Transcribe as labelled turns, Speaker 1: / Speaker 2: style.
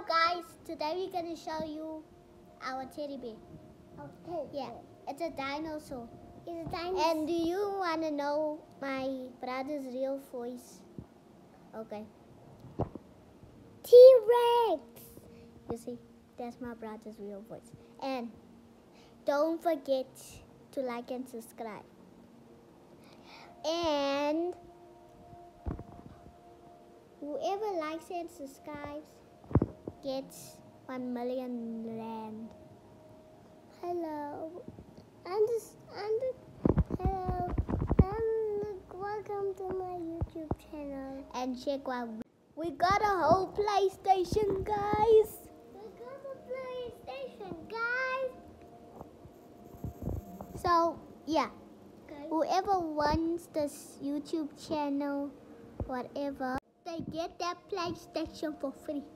Speaker 1: guys, today we're gonna show you our teddy bear. Yeah, it's a dinosaur.
Speaker 2: It's a dinosaur.
Speaker 1: And do you wanna know my brother's real voice? Okay.
Speaker 2: T-Rex.
Speaker 1: You see, that's my brother's real voice. And don't forget to like and subscribe. And whoever likes and subscribes gets 1 million rand.
Speaker 2: Hello. Hello. Welcome to my YouTube channel.
Speaker 1: And check what we got a whole PlayStation, guys.
Speaker 2: We got a PlayStation, guys.
Speaker 1: So yeah, whoever wants this YouTube channel, whatever, they get that PlayStation for free.